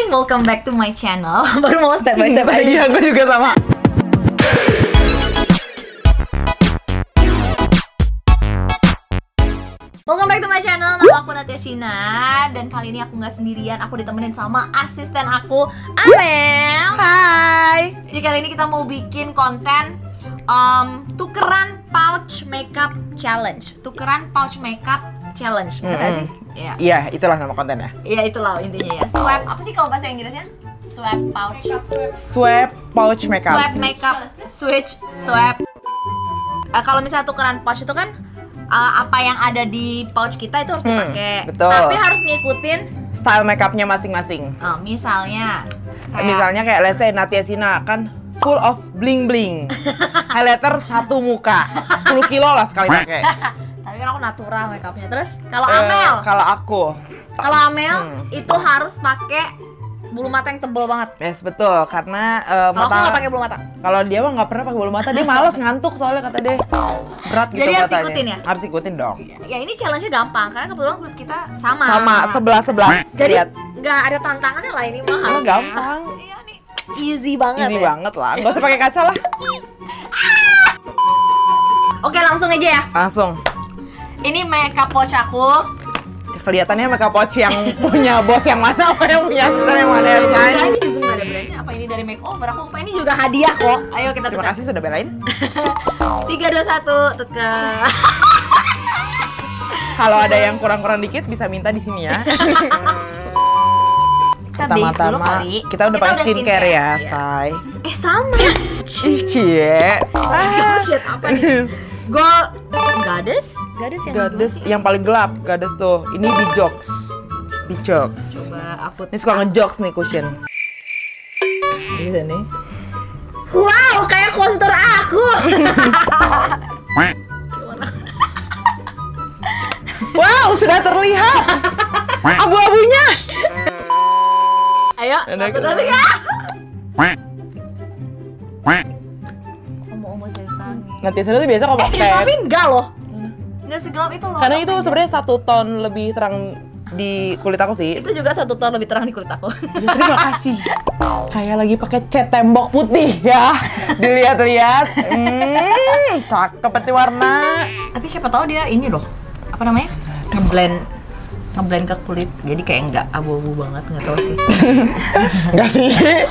welcome back to my channel. Baru mau step by step aja. Iya, gue juga sama. Welcome back to my channel, nama aku Natia Shina. Dan kali ini aku nggak sendirian, aku ditemenin sama asisten aku, Amel. Hai. Jadi kali ini kita mau bikin konten tukeran pouch makeup challenge. Tukeran pouch makeup challenge, bener gak sih? Iya. Iya, itulah nama kontennya. Iya, itulah intinya ya. Swap, apa sih kalau bahasa Inggrisnya? Swap pouch. Swap pouch makeup. Swap makeup, switch, swap. Kalau misalnya tukeran pouch itu kan apa yang ada di pouch kita itu harus dipakai. Betul. Tapi harus ngikutin Style makeupnya masing-masing. misalnya Kayak let's say Natia Shina kan full of bling bling. Highlighter satu muka, 10 kilo lah sekali pakai. tapi kan aku natural makeupnya. Terus kalau Amel, Kalau aku, kalau Amel itu harus pakai bulu mata yang tebel banget. yes betul karena Kalau aku nggak pakai bulu mata. Kalau dia mah nggak pernah pakai bulu mata, dia malas ngantuk soalnya kata dia berat gitu. Jadi harus katanya. ikutin ya? Harus ikutin dong. Ya ini challenge-nya gampang karena kebetulan kulit kita sama. Sama 11. Jadi Lihat. nggak ada tantangannya lah ini mah. Oh, harusnya. gampang. Iya nih, easy banget. Ini ya. banget lah, nggak usah pakai kaca lah. Oke, langsung aja ya. Langsung. Ini makeup pouch aku. Kelihatannya makeup pouch yang punya bos yang mana, apa yang punya asisten yang mana ya, Enggak, Chay? ini juga nggak ada brandnya. Apa ini dari makeover? Aku lupa, ini juga hadiah kok. Ayo kita Terima tukar. kasih sudah belain. 3, 2, 1, tukar. Kalau ada yang kurang-kurang dikit bisa minta di sini ya. Kita base dulu kali. kita udah pakai skincare ya, Iya. Say. Sama. Ih, cie. Oh, shit, apa nih? Goddess yang Goddess gimana sih? yang paling gelap, Goddess tuh. Ini Bijox. Coba aku Ini suka ngejokes nih cushion. di sini. Wow, kayak kontur aku. Gimana? Wow, sudah terlihat abu-abunya. Ayo, Ada satu, dua, tiga. Omong-omong sesang. Nanti sudah tuh biasa kalau Tapi pakai enggak loh. Enggak segelap itu loh. karena itu sebenarnya 1 ton lebih terang di kulit aku sih. Itu juga 1 ton lebih terang di kulit aku. Ya, terima kasih. Kayak lagi pakai cat tembok putih ya. Dilihat-lihat. Cakep peti warna. Tapi siapa tahu dia ini loh. Apa namanya? Ngeblend ke kulit. Jadi kayak enggak abu-abu banget, enggak tahu sih. Enggak sih.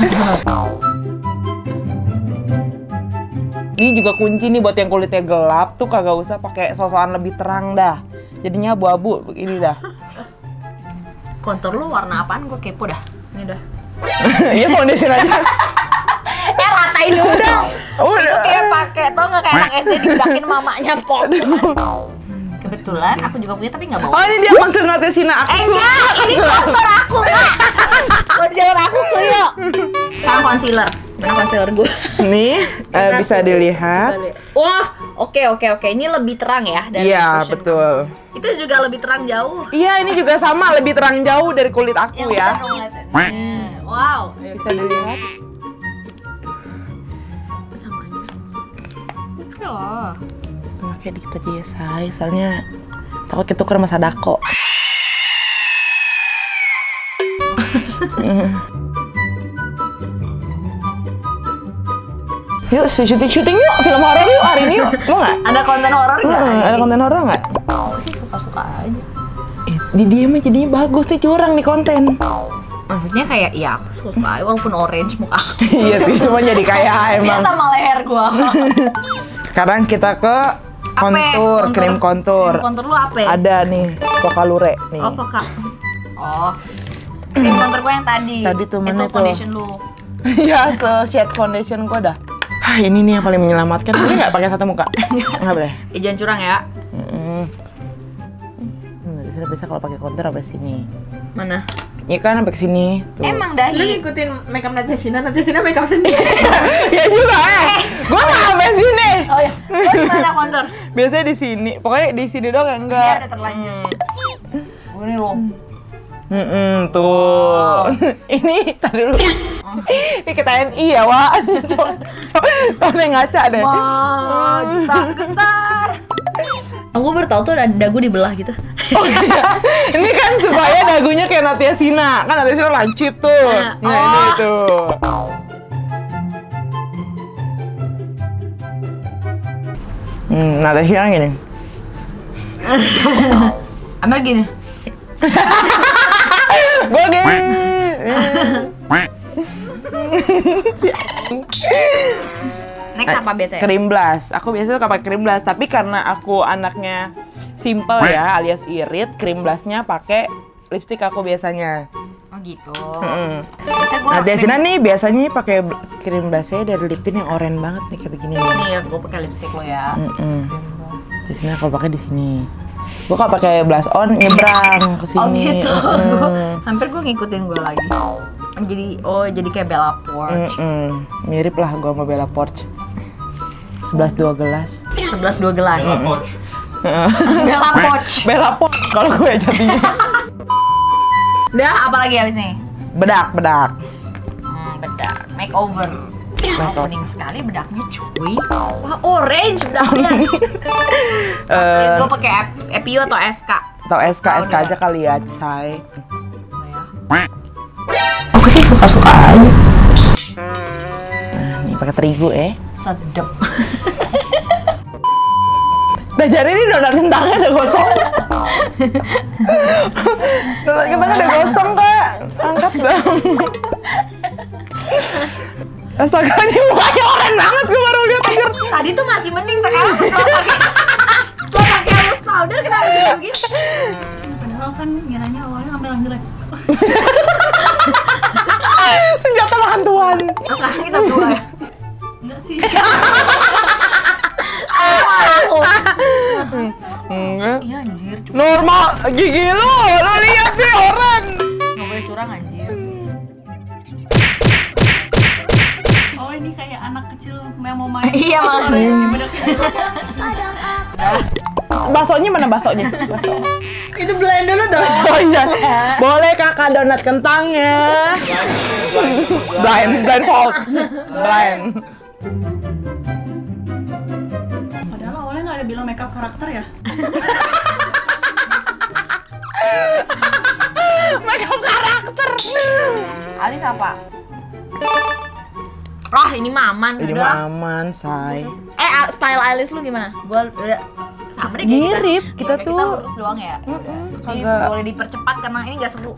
Ini juga kunci nih buat yang kulitnya gelap tuh kagak usah pakai sosokan lebih terang dah. Jadinya abu-abu begini dah. Kontur lu warna apaan? Gue kepo dah. Ini dah. Iya foundation aja. Ratain dulu dong. Udah. Itu kayak pakai, tau nggak kayak anak SD diudahin mamanya pop. Kebetulan aku juga punya tapi nggak bawa. Oh ini dia konser Natia Shina aku. Enggak, ini kontur aku Kak. Concealer aku Clio. Sekarang concealer. Mana concealer gue? Nih bisa dilihat. Wah, oke. Ini lebih terang ya dari Iya cushion betul. kamu. Itu juga lebih terang jauh. Iya ini juga sama lebih terang jauh dari kulit aku Yang ya. udah dong liatin. Wow. Bisa dilihat. Sama aja. Oke lah. Pakai dikit aja ya say, soalnya takut ketuker sama Sadako. Yuk syuting yuk, film horor yuk hari ini yuk, mau nggak? Ada konten horor nggak? Ada konten horor nggak? Aku sih suka-suka aja. Di dia mah jadinya bagus nih, curang nih konten. Maksudnya kayak ya aku suka-suka aja walaupun orange muka aku. Iya sih, cuma jadi kayak emang. Lihat sama leher gua. Sekarang kita ke kontur, krim kontur. Krim kontur lu apa? Ada nih, Pokalure nih. Oh, Voka. Oh. Krim kontur gua yang tadi. Tadi tuh mana itu tuh? foundation lu. Iya, shade foundation gua dah. Ini nih yang paling menyelamatkan. Boleh nggak pakai satu muka? Nggak boleh. Jangan curang ya. Sudah bisa kalau pakai kontur sampai sini. Mana? Ya kan sampai ke sini. Tuh. Emang Lu dahi. ngikutin makeup Natia Shina makeup sendiri. Ya juga Gua nggak sampai sini. Oh ya. Mana kontur? Biasanya di sini. Pokoknya di sini doang ya enggak. Dia udah terlanjur. Ini loh. Tuh. Ini tadi dulu. Ini kita NI ya, Wak. Coba ngaca deh. Wah, getar. Aku baru tahu tuh ada dagu dibelah gitu. Oh iya. Ini kan supaya dagunya kayak Natia Sina. Kan Natia Sina lancip tuh. Nah, ini tuh. Natia Sina gini. Ambil gini. Gue gini. Next apa biasanya? Cream blush. Aku biasanya suka pakai cream blush, tapi karena aku anaknya simple ya, alias irit, cream blushnya pakai lipstick aku biasanya. Oh gitu. Biasanya gua Natia Sina nih biasanya pakai cream blushnya dari lip tint yang oranye banget nih kayak begini nih. Nih, gue pakai lipstick lo ya. Di sini aku pakai di sini. Gue kalau pakai blush on nyebrang ke sini. Oh gitu. Hampir gue ngikutin gue lagi. Jadi kayak Bella Poarch. Mirip lah gue sama Bella Poarch. 11 2 gelas. 11 2 gelas. Bella Poarch. Bella Poarch kalau gue jadinya. Udah, apa lagi habis nih? Bedak. Bedak. Makeover. Wah, kuning sekali bedaknya cuy. Wah, orange bedaknya. Gue pakai EPU atau SK. Atau SK aja kali ya, say. Aku sih suka-suka aja. Nah, ini pakai terigu Sedep. Nah, jadi ini donat kentangnya udah gosong. Donat kentangnya udah gosong, Kak. Angkat dong. Astaga, ini mukanya oranye banget, gue baru lihat anjir. Tadi tuh masih mending, sekarang setelah pakai halus powder kenapa jadi begini? Padahal kan ngiranya awalnya ngambil anggrek. Senjata makan tuan. Sekarang kita dua ya? Enggak sih. Enggak. Iya anjir, Normal gigi lo lihat nih orang. nggak boleh curang anjir. Oh ini kayak anak kecil yang mau main. Iya makanya. Baksonya mana baksonya? Bakso. Itu blend dulu dong. Oh iya. Boleh Kakak donat kentangnya. Blindfold. Padahal awalnya nggak ada bilang makeup karakter ya. Makeup karakter. Alis apa? Oh ini mah aman. Ini udah. mah aman, say. Style Alis lu gimana? Gua udah sama deh kayak Mirip, kita Yaudah, tuh. kita lurus doang ya. Ini kagak. boleh dipercepat karena ini nggak seru.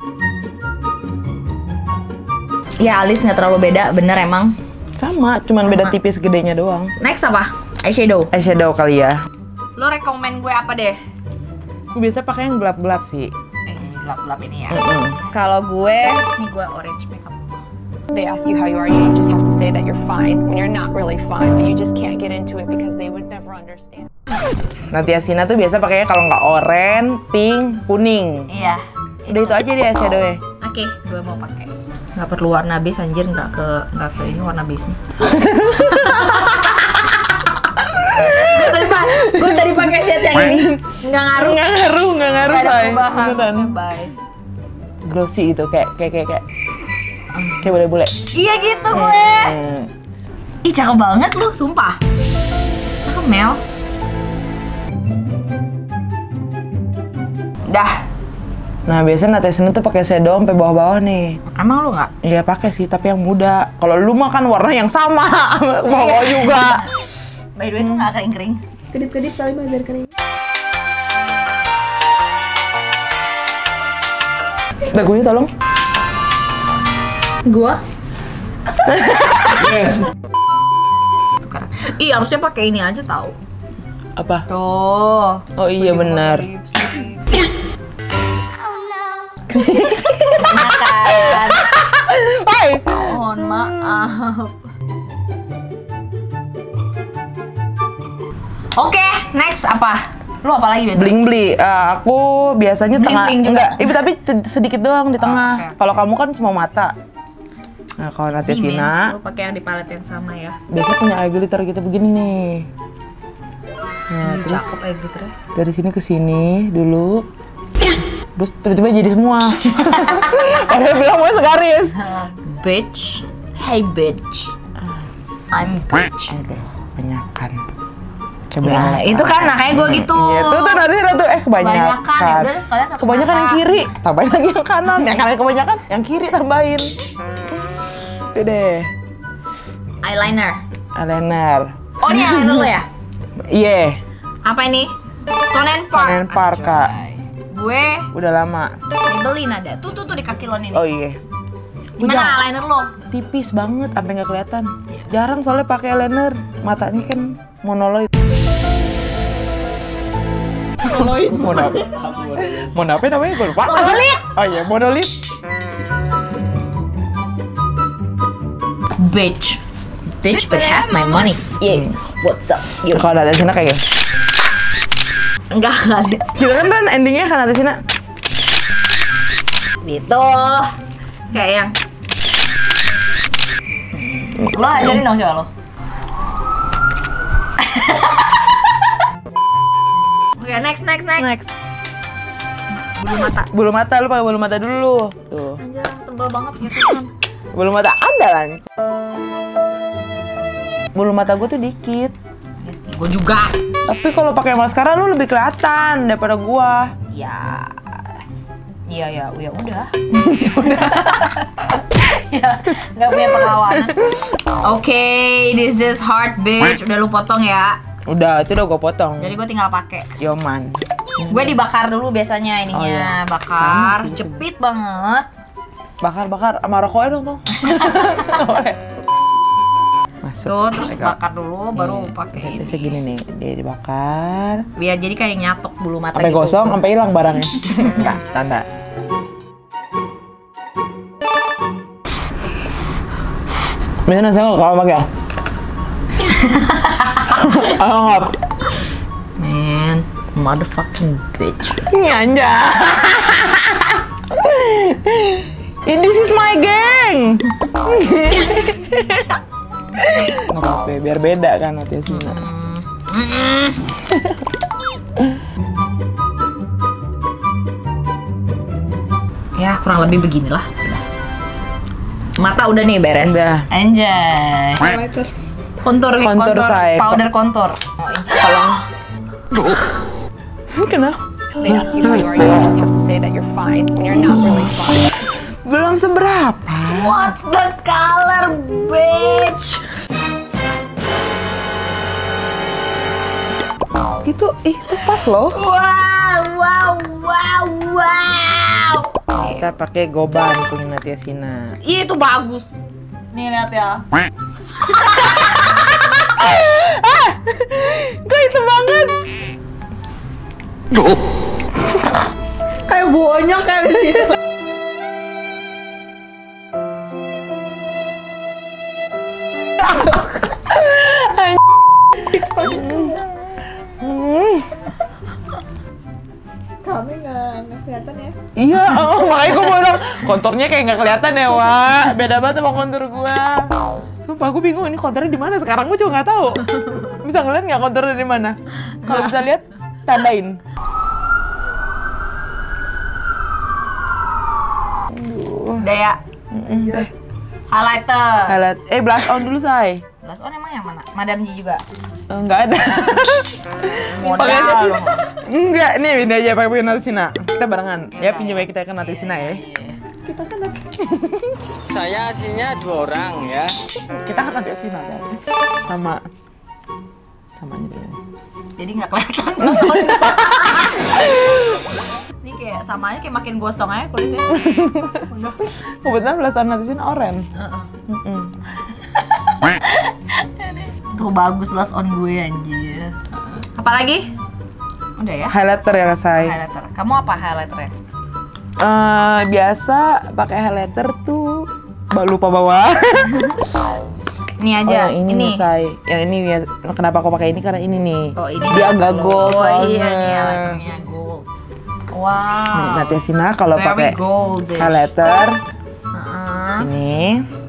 Ya Alis nggak terlalu beda, bener emang. Sama, cuman beda tipis gedenya doang. Next apa? Eyeshadow. Eyeshadow kali ya. Lo rekomen gue apa deh? Gue biasa pakai yang gelap-gelap sih. Gelap-gelap ini ya. Kalau gue, nih gue orange makeup. They ask you how you are, you just have to say that you're fine when you're not really fine, but you just can't get into it because they would never understand. Natia Sina tuh biasa pakainya kalau nggak oranye, pink, kuning. Iya. Udah itu aja dia eyeshadow-nya. Oke, gue mau pakai. Nggak perlu warna base anjir, nggak ke ini warna base-nya. Gue tadi pakai shade yang ini. Nggak ngaruh. Nggak ngaruh, Nggak ada say. perubahan. Beneran. Bye. Glossy itu kayak bule-bule. Iya gitu gue. Ih cakep banget lu, sumpah. Cakep Mel. Dah. Nah biasanya Natia Sina tuh pakai shadow sampai bawah-bawah nih. Emang lu nggak? Iya pakai sih, tapi yang muda. Kalau lu mah kan warna yang sama, bawah juga. By the way tuh nggak kering-kering. Kedip-kedip kali mah biar kering. Dagunya tolong. Gua? Tukar. Ih harusnya pakai ini aja tau. Apa? Tuh. Oh iya benar. Makan. Hai. Mohon maaf. Oke, next apa? Lu apa lagi biasanya? Bling-bling. Aku biasanya tengah. Bling-bling juga? Enggak, ibu tapi sedikit doang di tengah. oke. Kalau kamu kan semua mata. Nah, kalau Natia Sina Lu pakai yang di palet yang sama ya. biasanya punya eye glitter gitu begini nih. Nah, terus Cakep aja gitu ya. dari sini ke sini dulu. Terus tiba-tiba jadi semua. Padahal bilang mau segaris. Nah, itu kan makanya gue gitu. Itu tuh nanti kebanyakan. Ya udah sekalian satu Kebanyakan mata. yang kiri, tambahin lagi yang kanan. Yang kanan kebanyakan, yang kiri tambahin. Itu deh. Eyeliner. Eyeliner. Oh ini eyeliner lo ya? Iya. Apa ini? Sonenpark. Sonenpark, Kak. Gue Udah lama. Maybelline ada. Tuh di kaki lo nih. Oh iya. Gimana eyeliner lo? Tipis banget, sampai nggak kelihatan. Jarang soalnya pakai eyeliner. Matanya kan monoloid. Monoloid? Mono apa namanya? Gue lupa. Monolith. Oh iya, monolith. Bitch but have my money. Yeah. What's up? Yo. Kalau ada sini kayak gini. Enggak ada. Juga kan endingnya kan ada sini. Gitu. Kayak yang lo ajarin dong coba lo. Oke, next. Next. Bulu mata. Bulu mata, lu pakai bulu mata dulu. Tuh. Anjir, tebal banget gitu kan. Bulu mata andalan. Bulu mata gue tuh dikit. Ya sih, gue juga. Tapi kalau pakai maskara lu lebih kelihatan daripada gua. Ya udah. Ya, nggak punya perlawanan. Oke, this is hard bitch. Udah lu potong ya. Udah, itu udah gua potong. Jadi gue tinggal pakai. Yoman. Gue dibakar dulu biasanya ininya, Oh, iya. bakar, Sama sih. jepit banget. Bakar sama rokoknya dong tuh. Masuk. Tuh, terus Pegang. bakar dulu, baru Nih, pakai ini. biasa gini nih, dia dibakar. Biar jadi kayak nyatok bulu mata Sampai gitu. gosong, sampai hilang barangnya. Enggak, tanda. Biasanya saya nggak kalau pakai. Anggap. Man, motherfucking bitch. Nyanja. This is my gang. Nggak apa-apa, biar beda kan hati Sina. Ya kurang lebih beginilah sudah. Mata udah nih beres. Udah. Anjay. Kontur, say. powder kontur. Oh, ini. Kenapa? They ask you how you are, you just have to say that you're fine when you're not really fine. Belum seberapa. What's the color, bitch? Itu pas loh. Wow. Kita pakai goban punya Natia Sina. Ih, itu bagus. Nih lihat ya. Kok itu banget? Kayak bonyok kayak di sini. Kami nggak kelihatan ya. Iya, makanya gue bilang konturnya kayak nggak kelihatan ya, Wak. Beda banget sama kontur gua. Sumpah gue bingung ini konturnya di mana sekarang, gue juga nggak tahu. Bisa ngeliat nggak konturnya di mana? Kalau bisa lihat, tandain. Udah ya. Highlighter. Highlight. Blush on dulu, say. Blush on emang yang mana? Madam Ji juga. Nggak ada. Modal loh. Enggak, nih ini aja pakai Natia Sina. Kita barengan. Ya pinjam kita kan Natia Sina ya. Saya aslinya 2 orang ya. Kita kan Natia Sina kan. Sama aja deh. Jadi nggak kelihatan blush on. Ini kayak sama aja kayak makin gosong aja kulitnya. Kebetulan blush on Natia Sina oranye. Tuh bagus blush on gue anjir. Apalagi? Udah ya? Highlighter ya, say. Highlighter. Kamu apa highlighternya? Biasa pakai highlighter tuh lupa bawa. Ini aja. yang ini, say. Yang ini ya. Kenapa aku pakai ini? Karena ini nih. Oh, ini dia agak gold. Oh iya, soalnya. nih highlighternya gold. Wow. Natia Sina kalau Very pakai goldish. highlighter Heeh. ini.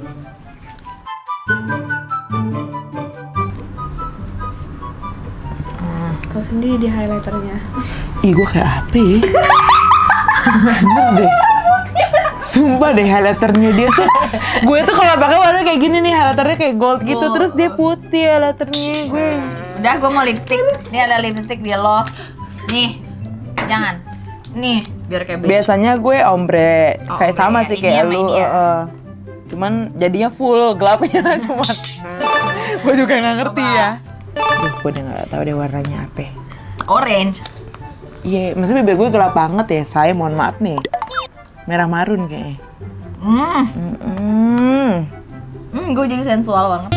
Tahu sendiri di highlighternya. Ih, gue kayak apa ya? Bener deh. Sumpah deh highlighternya dia tuh. Gue tuh kalau pakai warna kayak gini nih, highlighternya kayak gold gitu, Gold. terus dia putih highlighternya gue. Udah, gue mau lipstick. Ini ada lipstick di lo. Nih, jangan. Nih, biar kayak bitch. Biasanya gue ombre, Oh, kayak ombre sama ya. sih Ini kayak sama lu. ini ya. Cuman jadinya full gelapnya cuman. Gue juga nggak ngerti Coba. ya. Duh, gue udah nggak tahu deh warnanya apa. Orange. Iya, maksudnya bibir gue gelap banget ya, saya mohon maaf nih. Merah marun kayaknya. Gue jadi sensual banget.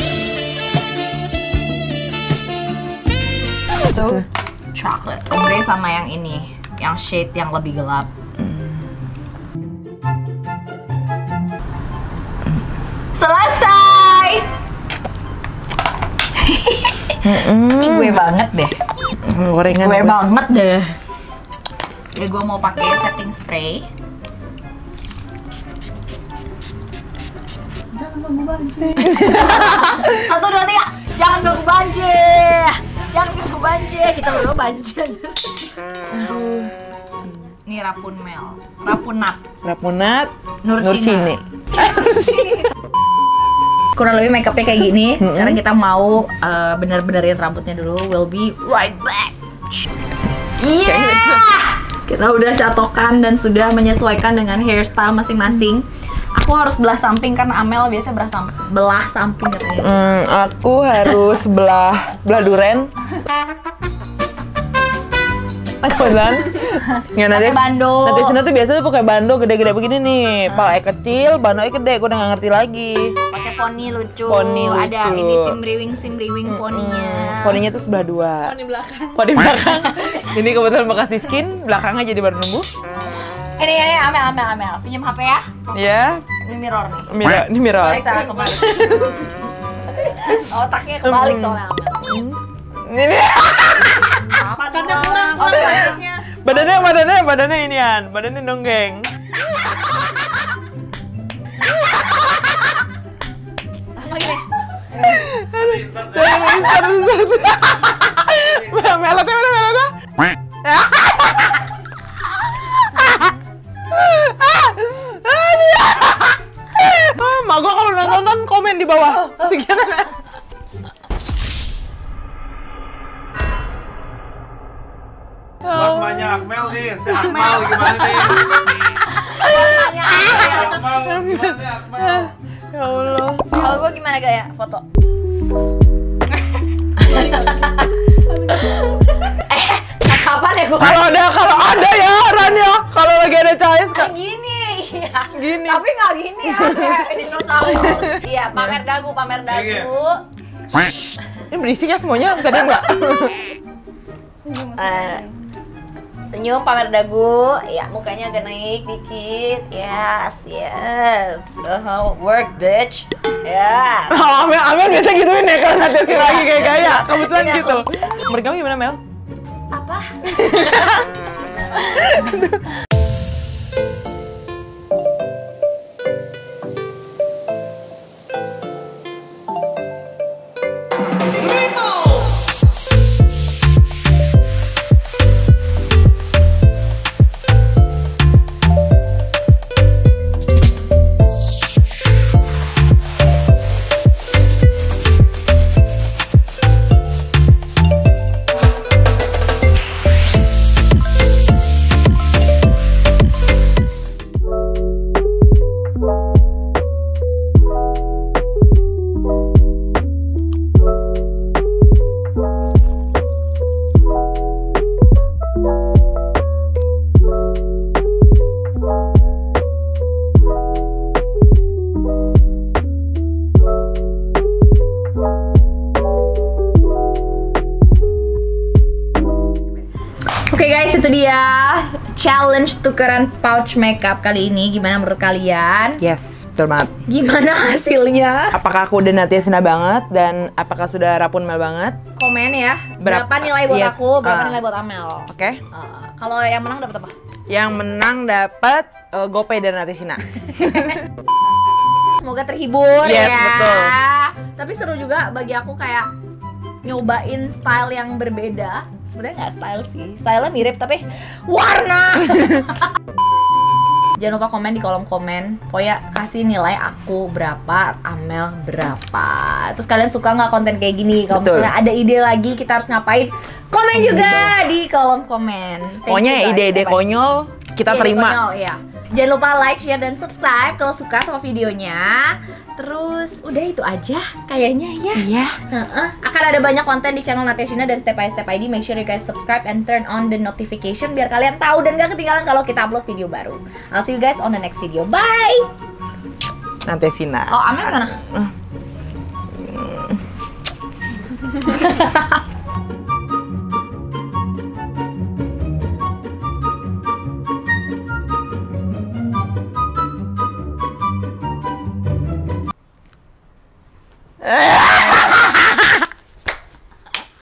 So, chocolate. Ombre sama yang ini, yang shade yang lebih gelap. Selesai. Ini gue banget deh. Gorengan Gue gue. banget deh. Ya gue mau pakai setting spray. Jangan ganggu banjir. 1, 2, 3. Jangan ganggu banjir. Jangan ganggu banjir. Kita berdua banjir. Ini Rapunat. Rapunat, Nursina. Nursini. Kurang lebih makeupnya kayak gini. Sekarang kita mau bener-benerin rambutnya dulu. We'll be right back. Iya. Kita udah catokan dan sudah menyesuaikan dengan hairstyle masing-masing. Aku harus belah samping karena Amel biasanya belah samping katanya. Aku harus belah duren. Kebetulan nggak nanti Pakai bando. nanti sini tuh biasanya pakai bando gede-gede begini nih, palanya kecil, bandonya gede, gue udah nggak ngerti lagi. Pakai poni lucu. Poni Ada lucu. ini simbriwing poninya. Poninya tuh sebelah dua. Poni belakang. Ini kebetulan bekas di skin, belakangnya jadi baru numbuh. Ini Amel. Pinjam HP ya. Ya, Ini mirror nih. ini mirror. Balik sana kebalik. Otaknya kebalik soalnya Amel. Ini Makanya kurang baliknya. badannya inian, badannya nonggeng. Apa gini? Melotnya mana melotnya? Mak gua kalau nonton komen di bawah. Sekian. Buat emaknya Akmel nih, si Akmal gimana nih? Tanya Akmal gimana nih Akmal? Ya Allah. kalau gue gimana gaya foto? Kapan ya gue? Kalau ada ya Ran ya. Kalau lagi ada cahaya suka Gini, iya. gini. Tapi nggak gini ya, kayak dinosaurus. Iya, pamer dagu. Ini berisik ya semuanya, bisa dia enggak? Senyum, pamer dagu. Ya, mukanya agak naik dikit. Yes. Work, bitch. Ya. Oh, Amel biasa gituin ya kalau nanti si lagi kayak gaya. Kebetulan gitu. Menurut kamu gimana Mel? Apa? Oke guys, itu dia challenge tukeran pouch makeup kali ini. Gimana menurut kalian? Yes, betul banget. Gimana hasilnya? Apakah aku udah Natia banget dan apakah sudah Rapunmel banget? Komen ya. Berapa- Berapa nilai buat yes, aku, berapa ah. nilai buat Amel? Oke. Kalau yang menang dapat apa? Yang menang dapat GoPay dari Natia. Semoga terhibur Yes, ya. betul. Tapi seru juga bagi aku kayak nyobain style yang berbeda. Sebenarnya nggak style sih, stylenya mirip tapi warna. Jangan lupa komen di kolom komen. Pokoknya kasih nilai aku berapa, Amel berapa. Terus kalian suka nggak konten kayak gini? Kalau Betul. misalnya ada ide lagi kita harus ngapain, komen juga di kolom komen. Thank Pokoknya you, guys. ide-ide Bye-bye. konyol kita Ide terima. konyol, iya. Jangan lupa like, share, dan subscribe kalau suka sama videonya. Terus udah itu aja kayaknya ya. Iya. Akan ada banyak konten di channel Nateshina dan Step by Step ID. Make sure you guys subscribe and turn on the notification biar kalian tahu dan gak ketinggalan kalau kita upload video baru. I'll see you guys on the next video. Bye. Nanti Sina. Oh, Amel mana?